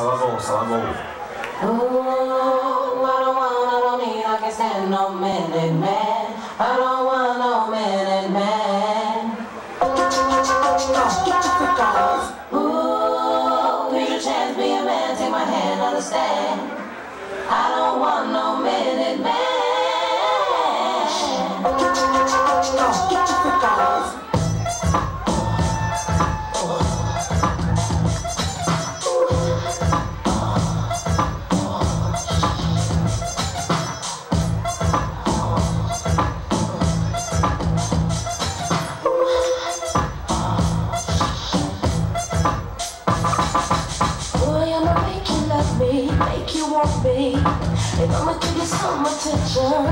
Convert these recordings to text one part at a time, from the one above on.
Sabagol. Ooh, I don't need, I can't stand no minute man. I don't want no minute man. Ooh, here's your chance, be a man, take my hand, understand. I don't want no minute man. Make you want me, and I'ma give you some attention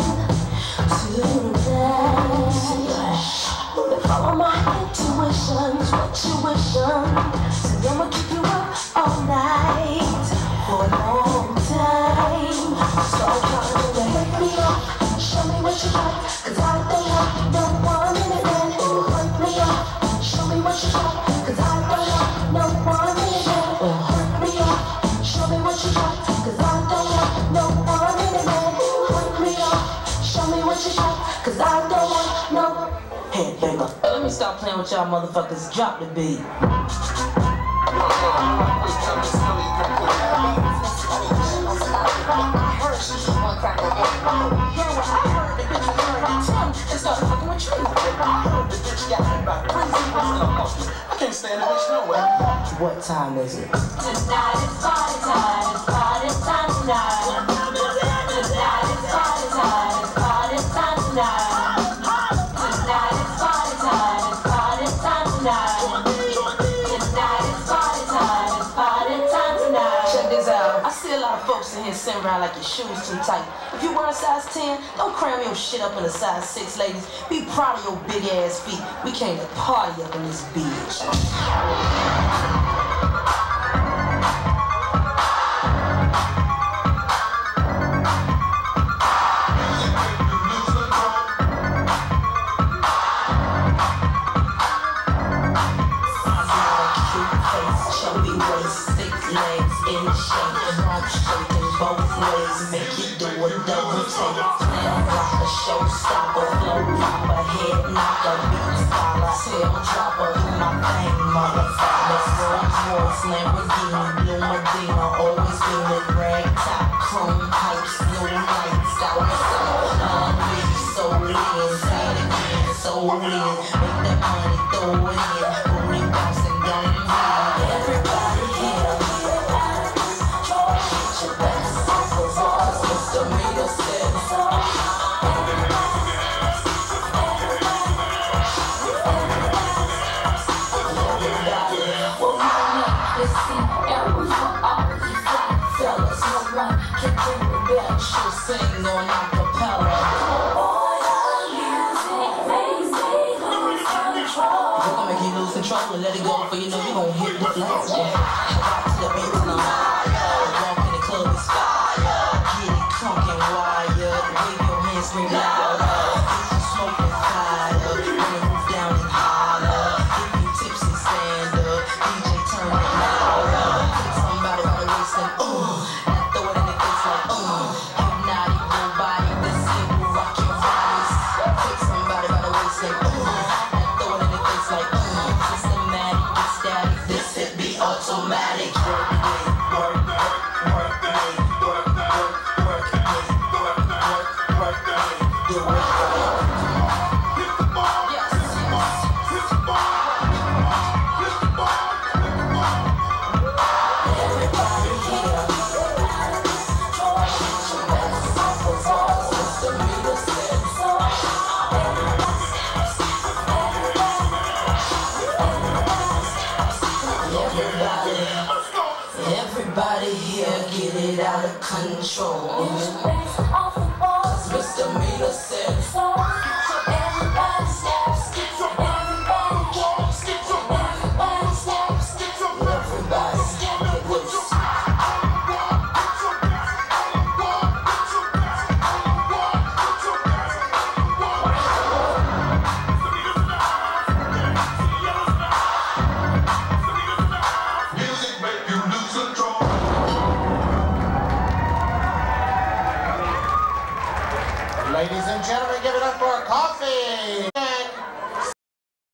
tonight. Follow my intuitions, what you wishing. So I'ma keep you up all night for a long time. So come and wake me up, show me what you got, 'cause I don't want no 1 minute man. Wake me up, show me what you got, 'cause I don't want no 1 minute man. Wake me up, show me what you got, 'cause I don't want no 1 minute man. Wake me up, show me what you got, 'cause I don't want no. Hey, baby, let me stop playing with y'all motherfuckers. Drop the beat. I can't stand the bitch nowhere. What time is it? Tonight is party time. It's party time tonight. Tonight is party time. It's party time tonight. Tonight is party time. It's party time tonight. Tonight is party time. It's party time tonight. Check this out. I see a lot of folks in here sitting around like your shoes too tight. If you wear a size 10, don't cram your shit up in a size 6, ladies. Be proud of your big ass feet. We came to party up in this bitch. In shape, wrong straight in both ways. Make you do a double take. Slam rocker, showstopper, flow popper, head knocker, beat scholar, tail dropper. Do my thing, motherfucker. Rolls Royce, Lamborghini, Blue Medina, always beaming, rag top, chrome pipes, no lights, outside. So in, say it again, so in. Make that money, throw it in, booty bouncing, don't leave. Everybody here. Sing on acapella. We're gonna make you lose control and let it go, for you know you gon' hit the floor. Rock to the beat tonight. Walk in the club is fire. Get it crunk and wired. Wave your hands, scream louder. If you smoking fire, wanna move down and holler. If you tipsy, stand up. DJ turn it louder. Hit somebody by the waist and now throw it in the face like hypnotic your body. This shit will rock your bodies. Take somebody by the waist and now throw it in the face like systematic, it's static. This shit be automatic. Work it, work, work, work it, work, work, work it, work, work, work it. Do it. Hit the bar. Yes, yes. Hit the bar. Hit the bar. Everybody here. Everybody here get it out of control. Misdemeanor said everybody snaps. Everybody jumps. Everybody snaps. Everybody get loose. Music make you lose control. Ladies and gentlemen, give it up for Kofi.